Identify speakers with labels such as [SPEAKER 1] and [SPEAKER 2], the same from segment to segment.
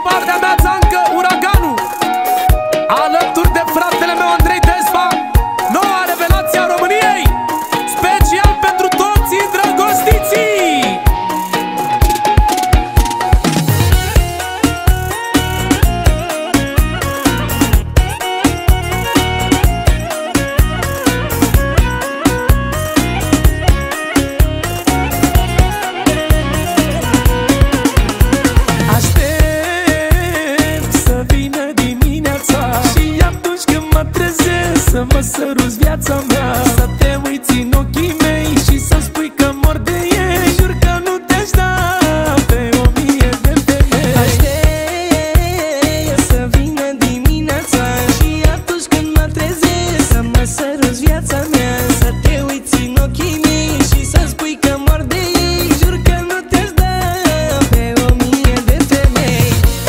[SPEAKER 1] partea mea Țancă Uraganul, alături de fratele meu Andrei Despa, noua revelație a României, special pentru toți îndrăgostiții.
[SPEAKER 2] Să mă săruți viața mea, să te uiți în ochii mei și să-mi spui că mor de ei. Jur că nu te-aș da pe 1000 de femei. Aștept să vină dimineața și atunci când mă trezesc să mă săruți viața mea, să te uiți în ochii mei și să-mi spui că mor de ei. Jur că nu te-aș da pe 1000 de femei.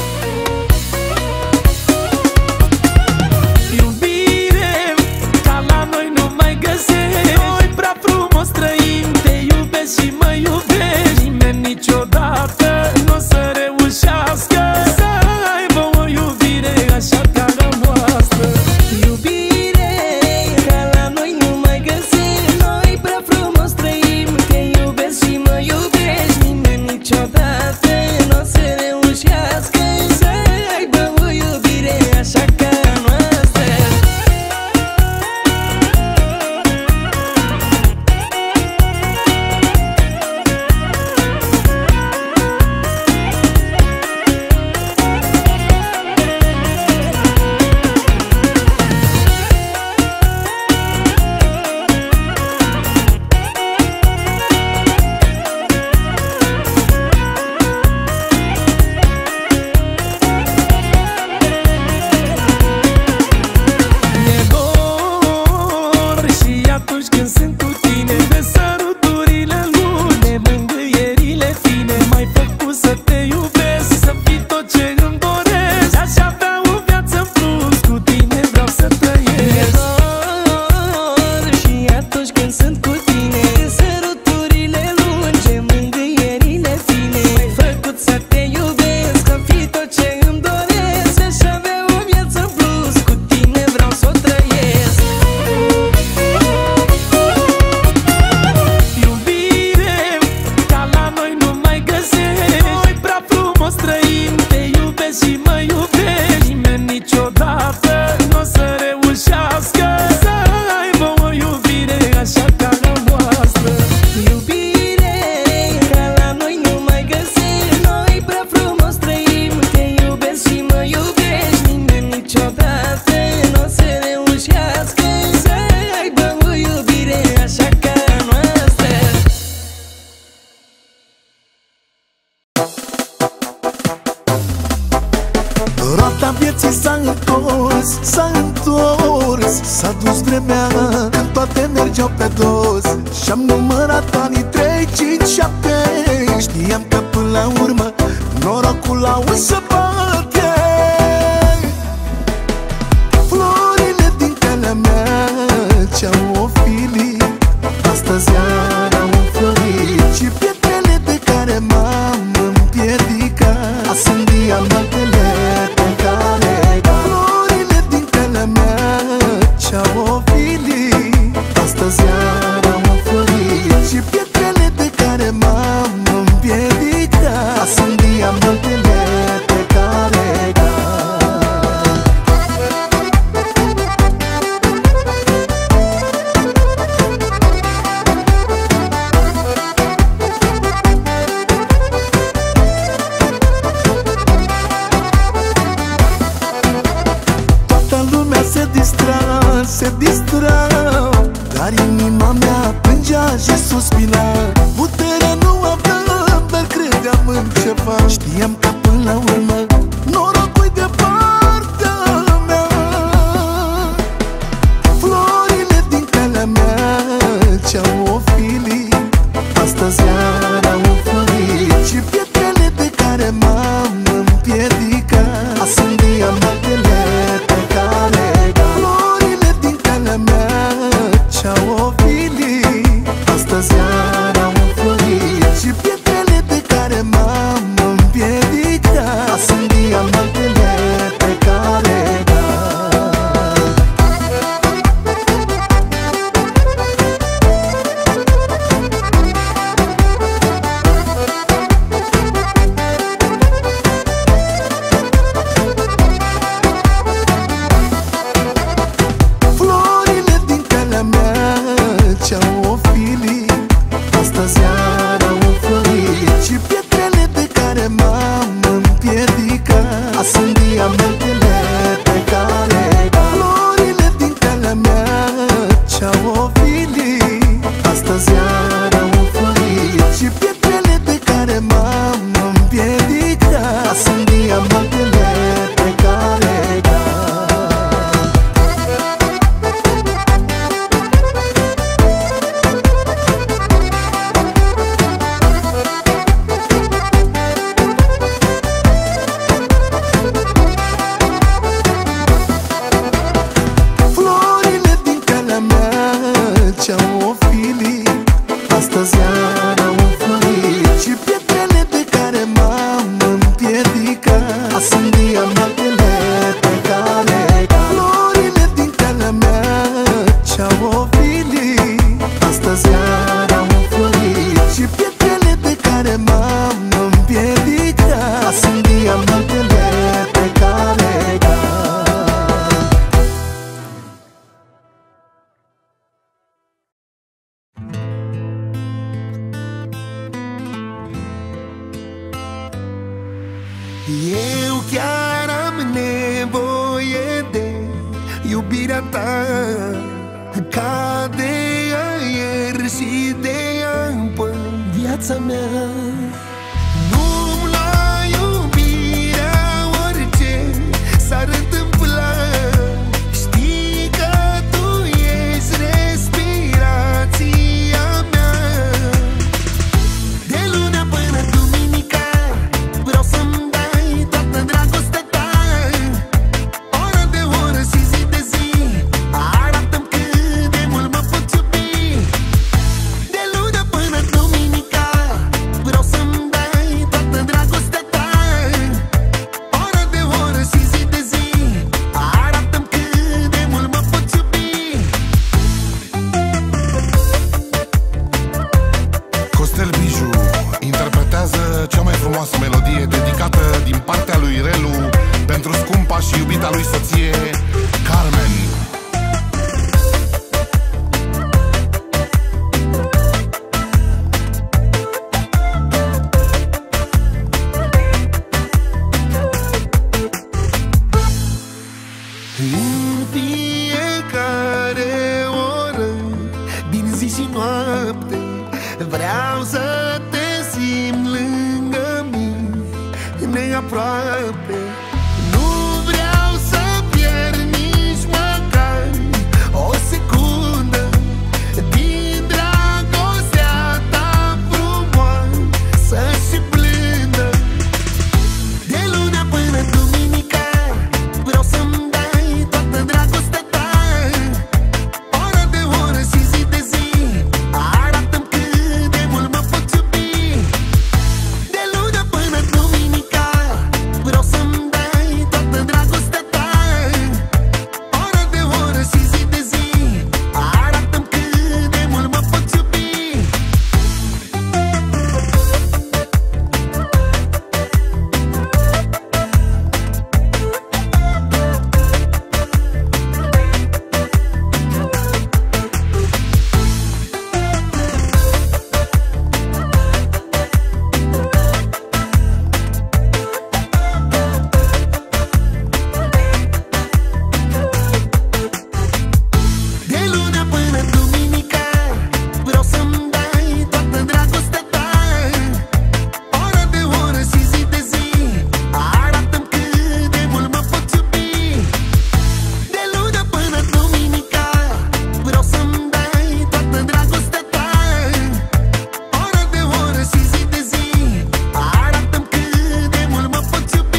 [SPEAKER 2] Noi prea frumos trăim, te iubesc și mă iubești. Nimeni niciodată n-o să reușească să aibă o iubire așa ca la noastră. Iubire ca la noi nu mai găsim. Noi prea frumos trăim, te iubesc și mă iubești. Nimeni niciodată n-o să reușească să aibă o iubire așa ca la noastră. Atunci când sunt cu tine, de săruturile lungi, de mângâierile fine, m-ai făcut să te iubesc, să fii tot ce îmi doresc. Aș avea o viață în plus, cu tine vreau să trăiesc. Și atunci când sunt cu tine, de săruturile lungi, de mângâierile fine, m-ai făcut să te iubesc, să fii tot ce îmi doresc. Aș avea o viață în plus, cu tine vreau să o trăiesc. Trăim, te iubesc și mă iubești. Nimeni niciodată n-o să reușească să aibă o iubire așa ca la noastră. Iubire ca la noi nu mai găsim. Noi prea frumos trăim, te iubesc și mă iubești. Nimeni niciodată n-o să reușească să aibă o iubire așa ca la noastră.
[SPEAKER 3] Roata vieții s-a întors, s-a întors. S-a dus vremea când toate mergeau pe dos. Și-am numărat anii 3, 5, 7. Știam că până la urmă norocul la o să bate. Florile din calea mea ce-au ofilit, astăzi au înflorit. Și pietrele de care m-am împiedicat, azi sunt diamantele pe care florile din calea mea ce-au ofilit, astăzi au înflorit. Și pietrele de care m-am împiedicat, azi sunt diamantele pe care Eu chiar am nevoie de iubirea ta, ca de aer și de apă în viața mea. Nu-mi lua iubirea orice s-ar întâmpla. Știi că tu ești respirația mea. De luna până duminica vreau să-mi dai toată dragostea ta. Oră de oră și zi de zi arată-mi cât de mult mă poți iubi. De luna până duminica vreau să-mi dai toată dragostea ta. Oră de oră și zi de zi arată-mi cât de mult mă poți iubi.
[SPEAKER 4] Costel Biju interpretează cea mai frumoasă melodie dedicată din partea lui Relu pentru scumpa și iubita lui soție, Carmen.
[SPEAKER 3] În fiecare oră din zi și noapte vreau să te simt lângă mine aproape. Nu vreau să pierd nici măcar o secundă din dragostea ta frumoasă și blândă. De luna până duminica vreau să-mi dai toată dragostea ta. Oră de oră și zi de zi arată-mi cât de mult mă poți iubi. De luna până duminica vreau să-mi dai toată dragostea ta. Oră de oră și zi de zi arată-mi cât de mult mă poți iubi. De luna până duminica vreau să-mi dai toată dragostea ta. Oră de oră și zi de zi arată-mi cât de mult mă poți iubi. De luna până duminica vreau să-mi dai toată dragostea ta. Oră de oră și zi de zi arată-mi cât de mult mă poți iubi.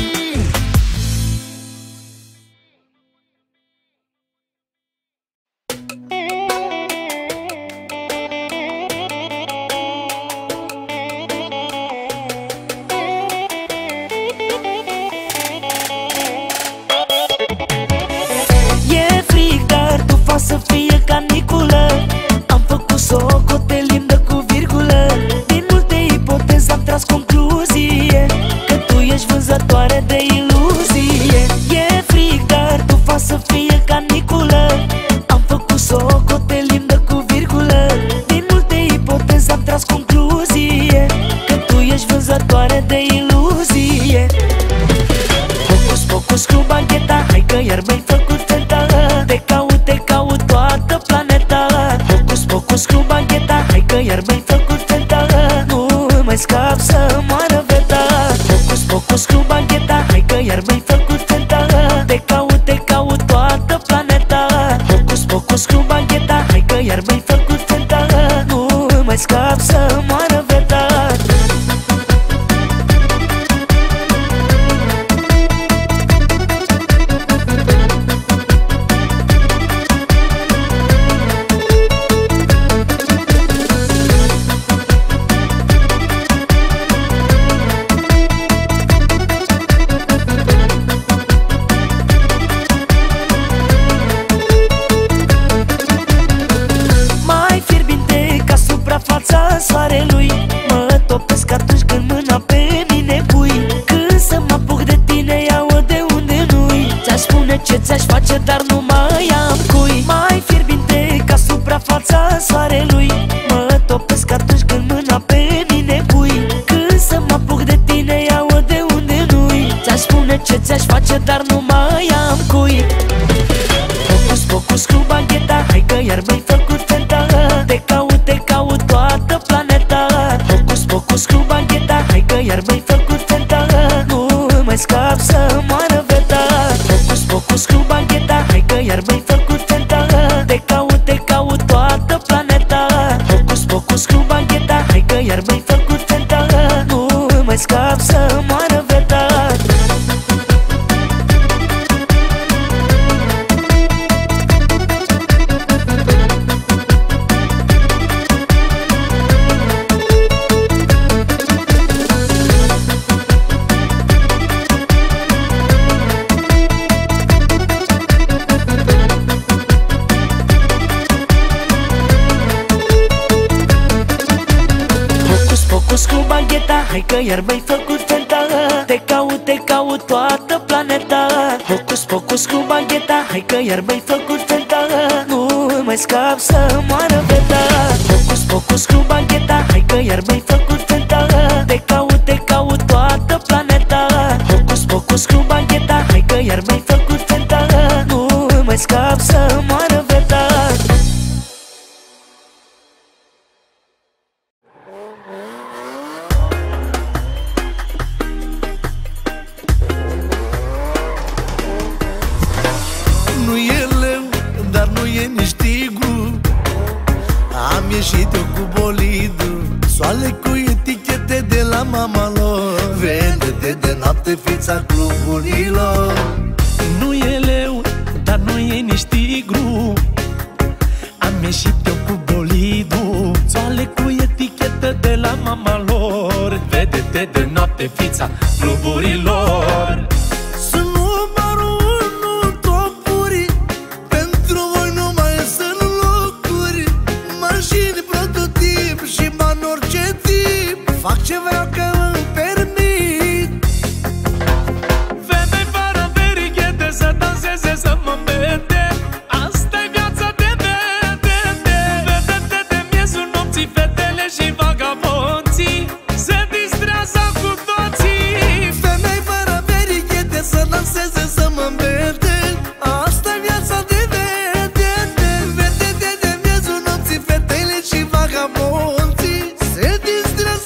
[SPEAKER 2] E frig, dar tu faci să fie caniculă. Am făcut socotelim cu virgulă. Din multe ipoteze am tras concluzie că tu ești vânzătoare de iluzie. E frig, dar tu faci să fie caniculă. Am făcut socotelim cu virgulă. Din multe ipoteze am tras concluzie că tu ești vânzătoare de iluzie. Focus, focus cu bagheta, hai că iar mi-ai făcut feta. Te caut toată planeta. Focus, focus cu bagheta, hai că iar mi-ai făcut feta. Nu mai scap să moară veta. Focus, focus cu bagheta, hai că iar mi-ai făcut feta. Te caut toată planeta. Focus, focus cu bagheta, hai că iar mi-ai făcut feta. Nu mai scap să moară veta. ce ți-aș face, dar nu mai am cui. Mai fierbinte ca suprafața soarelui, mă topesc atunci când mâna pe mine pui. Când să mă apuc de tine, ia-o de unde nu-i. place, dar nu mai am cui. Focus, focus cu bagheta, hai că iar mi-ai făcut feta. Te caut toată planeta. Focus, focus cu bagheta, hai că iar mi-ai făcut feta. Nu mai scap să moară veta. Focus, focus cu bagheta, hai că iar mi-ai făcut feta. Te caut toată planeta. Focus, focus cu bagheta, hai că iar mi-ai făcut feta. Nu mai scap să moară veta. Cu bagheta, hai că iar mi-ai făcut feta. Te caut toată planeta. Focus, focus cu bagheta, hai că iar mi-ai făcut feta. Nu mai scap să moară veta. Focus, focus cu bagheta, hai că iar mi-ai făcut feta. Te caut toată planeta. Focus, focus cu bagheta, hai că iar mi-ai făcut feta. Nu mai scap să moară veta.
[SPEAKER 3] Ieșit eu cu bolidul, soale cu etichete de la mama lor. Vede de noapte fița cluburilor.
[SPEAKER 2] Nu e leu, dar nu e nici tigru. Am ieșit eu cu bolidul, soale cu etichete de la mama lor. Vede de noapte fița cluburilor.
[SPEAKER 3] Fac ce vreau că îmi permit.
[SPEAKER 2] Femei fără verighete să danseze, să mă îmbete. Asta-i viața de vedete. Vedete de miezul nopții, fetele și vagabonții se distrează cu toții.
[SPEAKER 3] Femei fără verighete să danseze, să mă îmbete. Asta-i viața de vedete. Vedete de miezul nopții, fetele și vagabonții se distrează.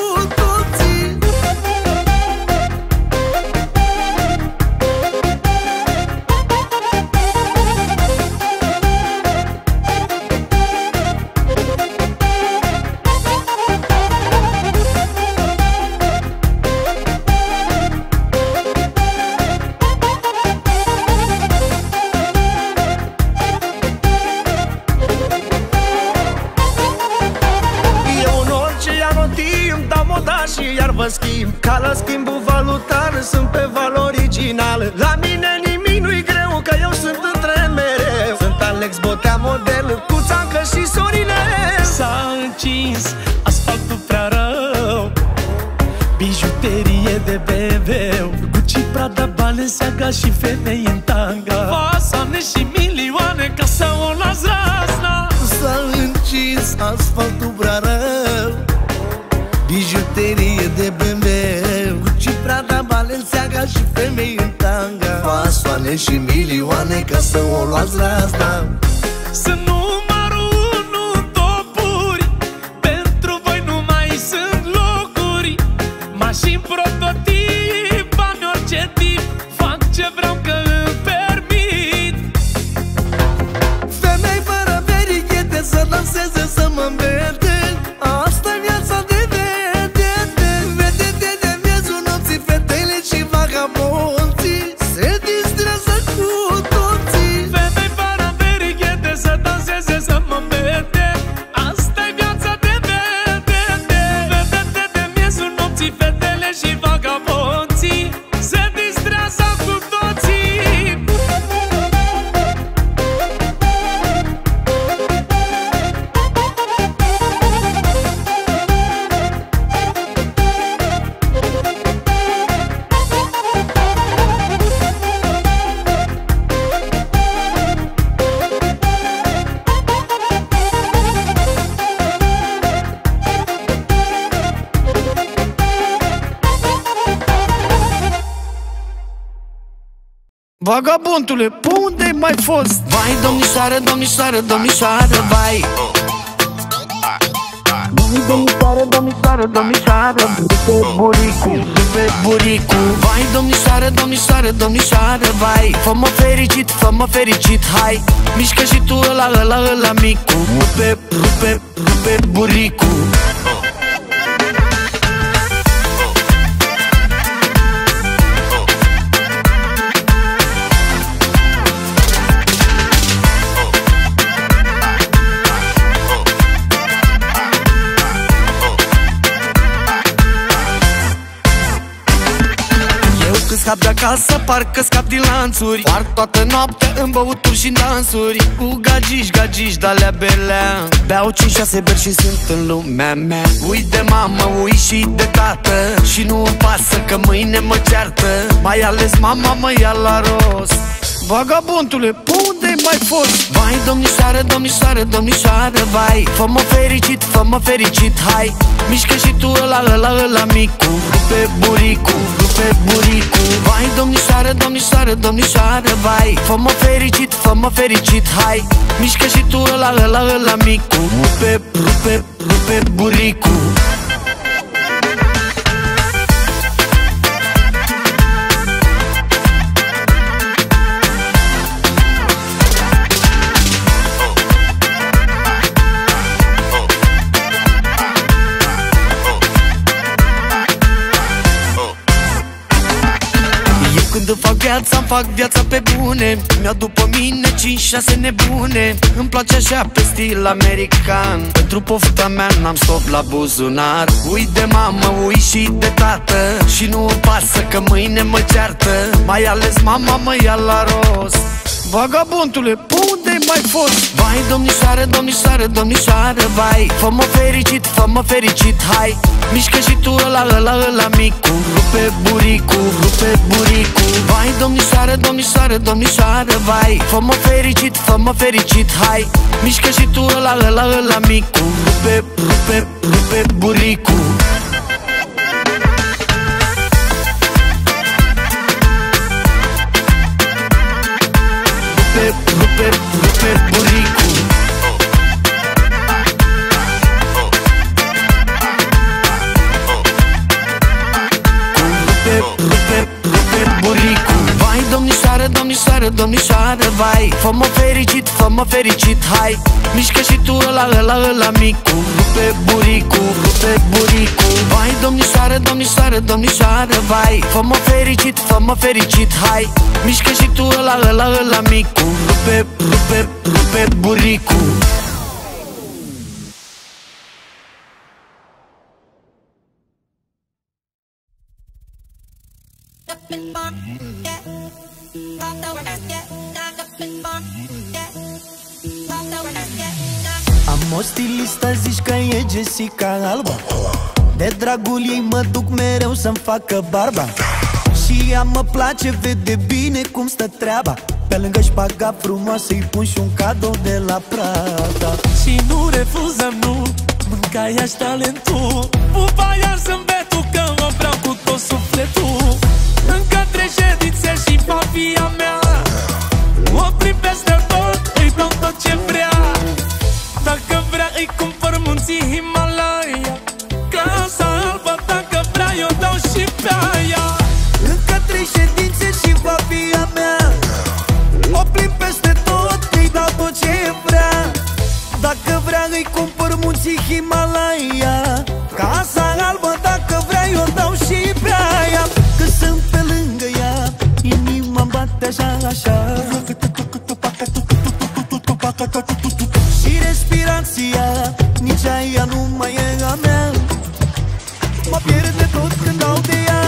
[SPEAKER 3] Și iar vă schimb, ca la schimbul valutar, sunt pe valori original. La mine nimic nu-i greu, că eu sunt între mereu. Sunt Alex Botea model, cu Țancă și Sorinel.
[SPEAKER 2] S-a încins asfaltul prea rău, bijuterie de bebeu, Gucci, Prada, Balenciaga și femei în tanga. Fasoane și milioane ca să o las razna.
[SPEAKER 3] S-a încins asfaltul prea rău, bijuterie de bebeu, Gucci, Prada, Balenciaga și femei în tanga. Fasoane și milioane ca să o luați razna.
[SPEAKER 2] Sunt numărul 1 topuri, pentru voi nu mai sunt locuri. Mașini prototip, bani orice tip, fac ce vreau că îmi permit.
[SPEAKER 3] Femei fără verighete să danseze, să mă îmbete. Asta-i viața de vedete. Vedete de miezul nopții, fetele și vagabonții se distrează cu toții.
[SPEAKER 2] Femei fără verighete să danseze, să mă îmbete. Asta-i viața de vedete. Vedete de miezul nopții, fetele și vagabonții se distrează cu toții.
[SPEAKER 3] Vagabondule, pe unde mai fost? Vai, domnișoară, domnișoară, domnișoară, vai. Domnișoară, domnișoară, domnișoară, rupe buricu, rupe buricu. Vai, domnișoară, domnișoară, domnișoară, vai. Fă-mă fericit, fă-mă fericit, hai. Mișcă și tu ăla, ăla, ăla micu. Rupe, rupe, rupe buricu. Când scap de acasă, parcă scap din lanțuri. Parc toată noaptea în băuturi și în dansuri. Cu gagiși, gagiși de-alea belea. Beau 5-6 beri și sunt în lumea mea. Ui de mamă, ui și de tată. Și nu-mi pasă că mâine mă ceartă. Mai ales mama mă ia la rost. Vagabondule, pe unde mai fost? Vai, domnișoară, domnișoară, domnișoară, vai. Fă-mă fericit, fă-mă fericit, hai. Mișcă și tu ăla, ăla, ăla micu. Rupe buricu, rupe buricu. Vai, domnișoară, domnișoară, domnișoară, vai. Fă-mă fericit, fă-mă fericit, hai. Mișcă și tu ăla, ăla, ăla micu. Rupe, rupe, rupe buricu. Când fac viața, îmi fac viața pe bune. Mi-au după mine 5-6 nebune. Îmi place așa pe stil american. Pentru pofta mea n-am stop la buzunar. Ui de mamă, ui și de tată. Și nu-mi pasă că mâine mă ceartă. Mai ales mama mă ia la rost. Vagabondule, pe unde mai fost? Vai, domnișoară, domnișoară, domnișoară, vai. Fă-mă fericit, fă-mă fericit, hai. Mișcă și tu ăla, ăla, ăla micu. Rupe buricu, rupe buricu. Vai, domnișoară, domnișoară, domnișoară, vai. Fă-mă fericit, fă-mă fericit, hai. Mișcă și tu ăla, ăla, ăla micu. Rupe, rupe, rupe buricu. Rupe, rupe buricu. Rupe, rupe, rupe buricu. Vai, domnișoară, domnișoară, domnișoară, vai. Fă-mă fericit, fă-mă fericit, hai. Mișcă și tu ăla, ăla, ăla micu. Rupe buricu, rupe buricu. Vai, domnișoară, domnișoară, domnișoară, vai. Fă-mă fericit, fă-mă fericit, hai. Mișcă și tu ăla, ăla, ăla micu. Rupe, rupe, rupe buricu.
[SPEAKER 2] Am o stilistă, zici că e Jessica Alba. De dragul ei mă duc mereu să-mi facă barba. Și ea mă place, vede bine cum stă treaba. Pe lângă șpaga frumoasă îi pun și un cadou de la Prada. Și nu refuzăm, nu, mâncai-aș talentul. Pupa iar zâmbetul, că mă vreau cu tot sufletul. Încă 3 ședințe și va fi a mea. O plimb peste tot, îi dau tot ce vrea. Dacă vrea îi cumpăr munții Himalaya. Casa albă, dacă vrea eu dau și pe aia. Încă 3 ședințe și va fi a mea. O plimb peste tot, îi dau tot ce vrea. Dacă vrea îi cumpăr munții Himalaya. Casa albă, dacă vrea eu dau și pe aia. Că sunt pe lângă ea, inima-mi bate așa, așa. Și respirația, nici aia nu mai e a mea. Mă pierde tot când dau de ea.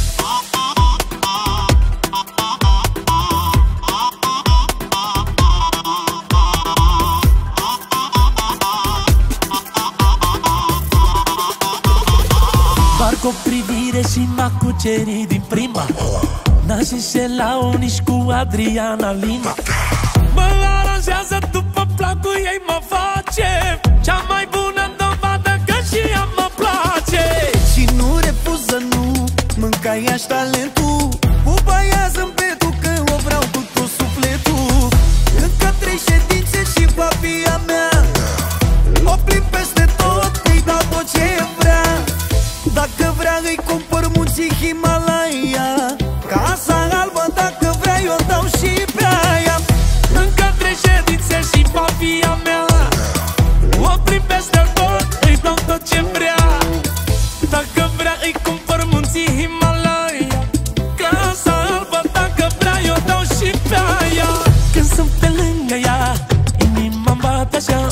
[SPEAKER 2] Doar cu o privire și m-a cucerit din prima. N-aș înșela-o nici cu Adriana Lima. Mă aranjează după placul ei, mă face cea mai bună dovadă că și ea mă place. Și nu refuză, nu, mâncai-aș talentul. Pupa ia zâmbetul, că o vreau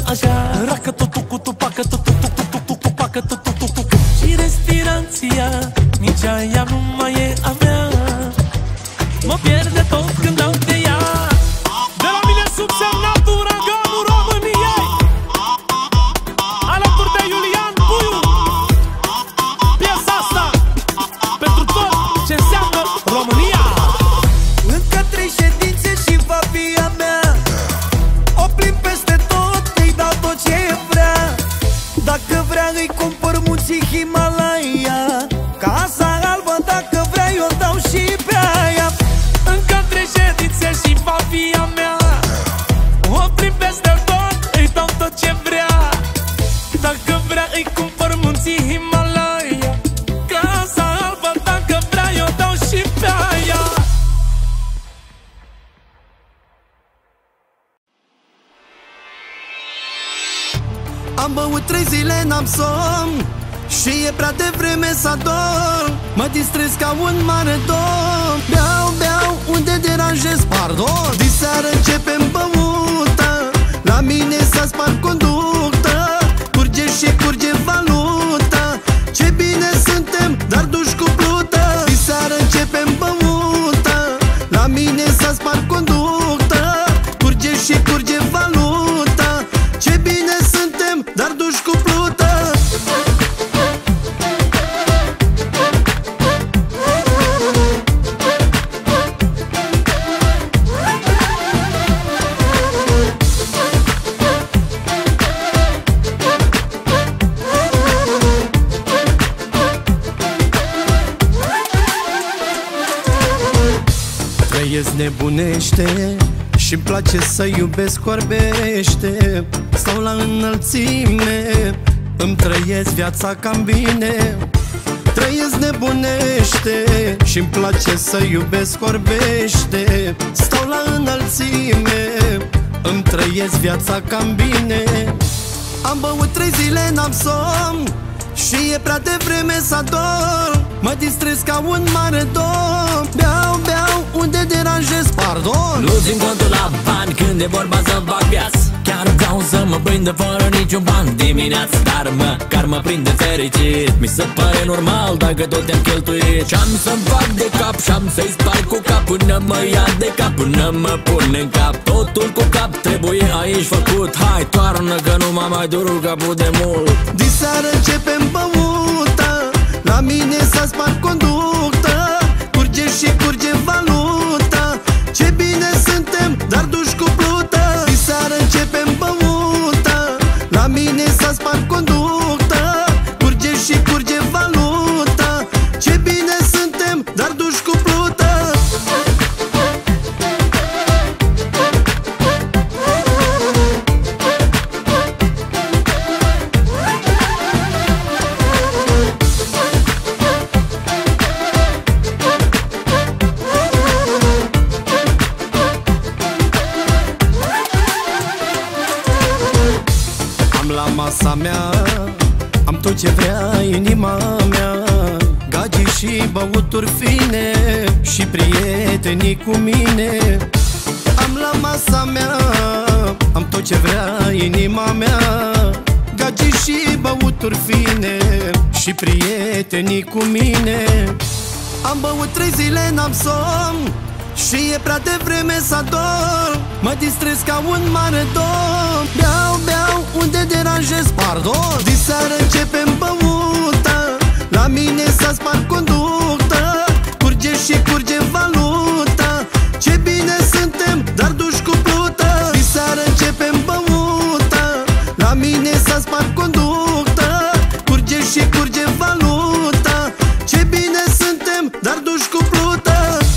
[SPEAKER 2] așa. Racă totul cu tupacă, tupacă, și respirația, nici aia nu mai e a mea. Mă pierde tot când dau de ea.
[SPEAKER 1] De la mine subsemnatul uraganul României, alături de Iulian Puiu. Piesa asta pentru tot ce înseamnă România.
[SPEAKER 3] Încă 3 ședințe și va fi a mea. O plimb peste tot, îi dau tot ce vrea. Dacă vrea îi cumpăr munții Himalaya. Casa albă dacă vrea eu dau și pe aia.
[SPEAKER 1] Încă 3 ședințe și va fi a mea. O plimb peste tot, îi dau tot ce vrea. Dacă vrea îi cumpăr munții Himalaya. Casa albă dacă vrea eu dau și pe aia.
[SPEAKER 3] Am băut 3 zile, n-am somn și e prea devreme să adorm. Mă distrez ca un mare domn. Beau, unde deranjez, pardon. Diseară începem băută, la mine s-a spart conductă. Curge și curge valută. Ce bine suntem, dar duși cu plută. Diseară începem băută, la mine s-a spart conductă. Curge și curge valută. Ce bine suntem, dar duși cu plută. Trăiesc nebunește și-mi place să iubesc orbește. Stau la înălțime, îmi trăiesc viața cam bine. Trăiesc nebunește și-mi place să iubesc orbește. Stau la înălțime, îmi trăiesc viața cam bine. Am băut 3 zile, n-am somn și e prea devreme să adorm. Mă distrez ca un mare domn. Beau, unde deranjez, pardon.
[SPEAKER 2] Nu țin contul la bani când e vorba să fac viață. Chiar vreau să mă prindă fără niciun ban dimineața, dar măcar mă prinde fericit. Mi se pare normal dacă tot te-am cheltuit. Și-am să-mi fac de cap și-am să-i sparg cu cap până mă ia de cap, până mă pun în cap. Totul cu cap trebuie aici făcut. Hai, toarnă că nu m-a mai durut capul de mult.
[SPEAKER 3] Diseară începem băută, la mine s-a spart conductă. Curge și curge valută. Ce bine suntem, dar duși cu plută. Diseară începem băută, la mine s-a spart conductă. Curge și curge valută. Ce bine suntem, dar duși cu plută. La masa mea am tot ce vrea inima mea. Gagi și băuturi fine și prietenii cu mine. Am la masa mea am tot ce vrea inima mea. Gagi și băuturi fine și prietenii cu mine. Am băut 3 zile, n-am somn și e prea devreme să adorm. Mă distrez ca un mare domn. Beau, unde deranjez, pardon. Diseară începem băută, la mine s-a spart conductă. Curge și curge valută. Ce bine suntem, dar duși cu plută. Diseară începem băută, la mine s-a spart conductă. Curge și curge valută. Ce bine suntem, dar duși cu plută.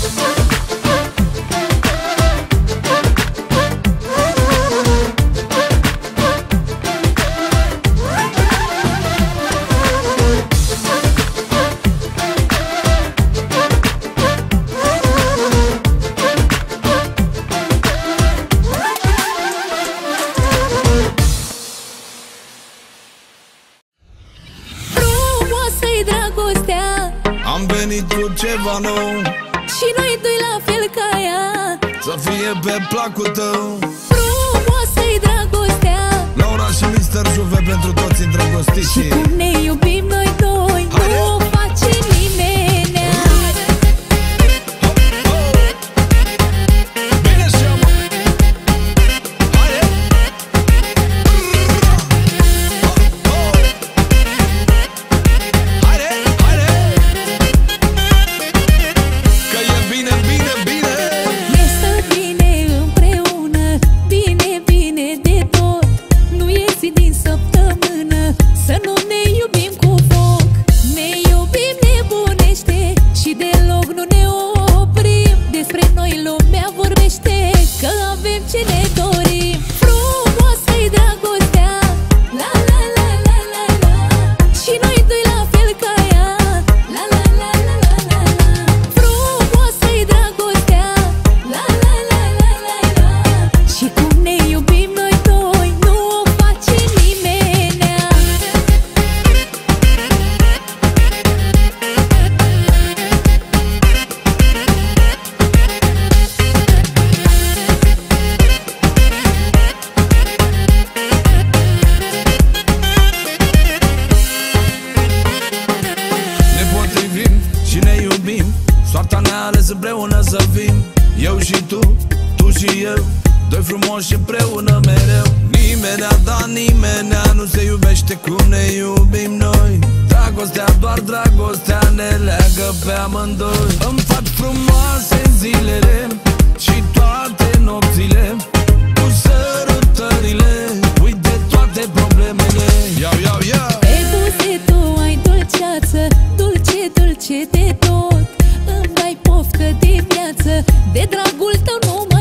[SPEAKER 4] Am venit cu ceva nou
[SPEAKER 5] și noi doi la fel ca ea,
[SPEAKER 4] să fie pe placul tău.
[SPEAKER 5] frumoasă-i dragostea,
[SPEAKER 4] La ora
[SPEAKER 6] Mr. Juve pentru toți îndrăgostiți.
[SPEAKER 5] Și cum ne iubim noi doi, nu o face nimenea.
[SPEAKER 6] Bine și eu, mă. Haide. Haide, haide. Că e bine, bine, bine.
[SPEAKER 5] Ne stă bine împreună, bine, bine de tot. Nu e zi din săptămână să nu ne iubim cu foc. Ne iubim nebunește și deloc nu ne oprim. Despre noi lumea vorbește că avem ce ne dorim. Frumoasă-i dragostea, la la la la la la. Și noi doi la fel ca ea, la la la la la la la. Frumoasă-i dragostea, la la la la la la. Și cum ne iubim noi doi, nu o face nimenea.
[SPEAKER 6] Ne potrivim și ne iubim. Soarta ne-a ales împreună să fim. Eu și tu, tu și eu, doi frumoși împreună mereu. Nimenea, da, nimenea nu se iubește cum ne iubim noi. Dragostea, doar dragostea ne leagă pe amândoi. Îmi fac frumoase zilele și toate nopțile cu sărutările, uite toate problemele. Iau, iau, iau.
[SPEAKER 5] Pe buze tu ai dulceață, dulce, dulce de tot. Îmi dai poftă de viață, de dragul tău nu